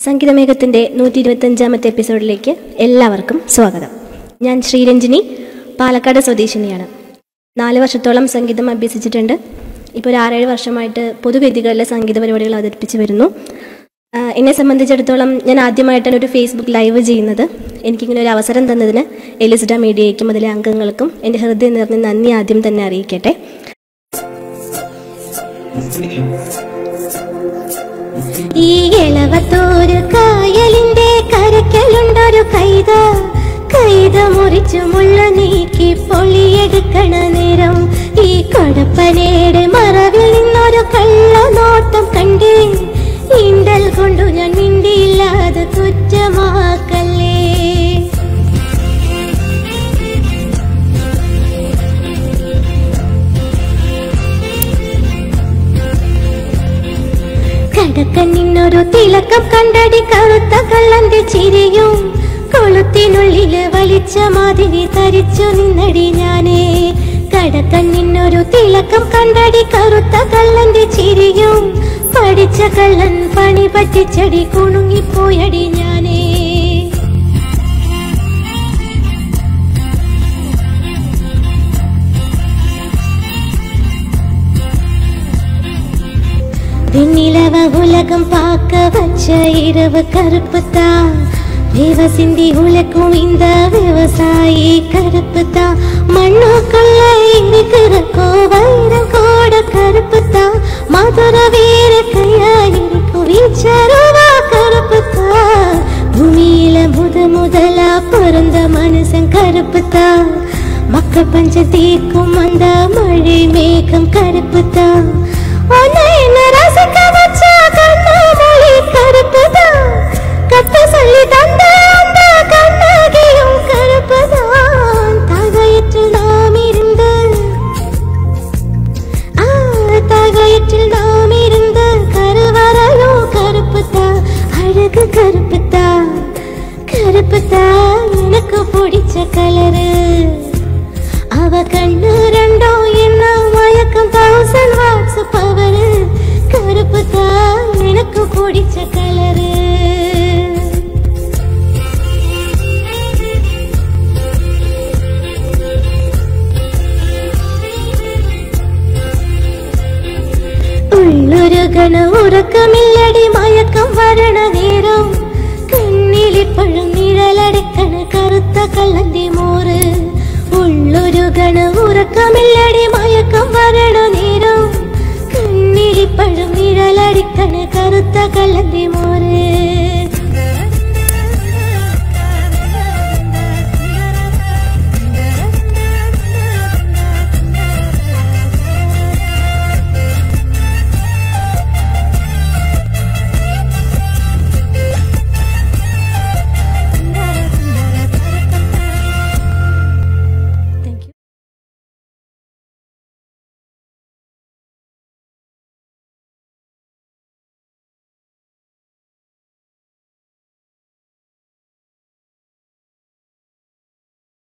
സംഗീതമേഘത്തിൻ്റെ 125ാമത്തെ എപ്പിസോഡിലേക്ക് എല്ലാവർക്കും സ്വാഗതം. ഞാൻ ശ്രീരഞ്ജിനി, പാലക്കാട് സ്വദേശിനിയാണ്. 4 വർഷത്തോളം സംഗീതം അഭ്യസിച്ചിട്ടുണ്ട്. ഇപ്പോൾ ഒരു 6-7 വർഷമായിട്ട് പൊതുവേദികളിലെ സംഗീത പരിപാടികൾ അവതരിപ്പിച്ച് വരുന്നു. എന്നെ സംബന്ധിച്ചിടത്തോളം ഞാൻ ആദ്യമായിട്ടാണ് ഒരു ഫേസ്ബുക്ക് ലൈവ് ചെയ്യുന്നത്. എനിക്കിങ്ങനെ ഒരു അവസരം തന്നതിന് എലിസിഡ മീഡിയയ്ക്കും അതിലെ അംഗങ്ങൾക്കും എൻ്റെ ഹൃദയം നിറഞ്ഞ നന്ദി ആദ്യം തന്നെ അറിയിക്കട്ടെ. ഈ എളവത്തോരു കായലിന്റെ കരക്കലുണ്ടൊരു കൈത മുറിച്ചു മുള്ള നീക്കി പൊളിയെടുക്കണ നേരം ഈ കടപ്പനയുടെ മറവിൽ നിന്നൊരു കള്ളനോട്ടം കണ്ടേ. ഈണ്ടൽ കൊണ്ടു ഞാൻ മിണ്ടിയില്ലാതെ കുറ്റമാക്കല്ലേ. കടക്കണ്ണിനൊരു തിളക്കം കണ്ടടി കറുത്ത കള്ളന്റെ ചിരിയും കൊളുത്തിനുള്ളില് വലിച്ച മാതിരി തരിച്ചു നിന്നടി ഞാനേ. കടക്കണ്ണിനൊരു തിളക്കം കണ്ടടി കറുത്ത കള്ളന്റെ ചിരിയും പഠിച്ച കള്ളൻ പണി പറ്റിച്ചടി കുണുങ്ങിപ്പോയടി ഞാനേ. வெண்ணிலவ உலகம் பார்க்க வச்ச இரவு கருப்புத்தா. தேவசிந்தி உலக்கும் இந்த விவசாயி கருப்புத்தா. மண்ணுக்குள்ள இருக்கிற வைரம் கூட கருப்புத்தா. மதுர வீர கையா இருக்கும் வீச்சருவா கருப்புத்தா. பூமியில முதலா பிறந்த மனுஷன் கருப்புத்தா. மக்கள் பஞ்சம் தீர்க்கும் அந்த மழை மேகம் கருப்புத்தா. ரசிக்க வச்ச கண்ணு மொழி கருப்புதா. கட்ட சொல்லி தந்த அந்த கண்ணகியும் கருப்புதான். தாகயற்றில் நாம் இருந்த கருவறையும் கருப்புதா. அழகு கருப்புதா கருப்புதா. எனக்கு பிடிச்ச கலரு அவ கண்ணு ரெண்டோ என்ன மயக்கம் 1000 வாட்ஸ் பவரு. கருப்புதா எனக்கு பிடிச்ச கலரு. ഉള്ളൊരുകണ ഉറക്കമില്ലടി മയക്കം വരണ നേരം. കണ്ണിലിപ്പോഴും നിഴലടക്കണ കറുത്ത കള്ളന്റെ മോറ്. ഉള്ളൊരുകണ ഉറക്കമില്ലടി മയക്കം വരണ നേരം. കണ്ണിലിപ്പോഴും നിഴലടിക്കണ കറുത്ത കള്ളന്റെ മോറ്.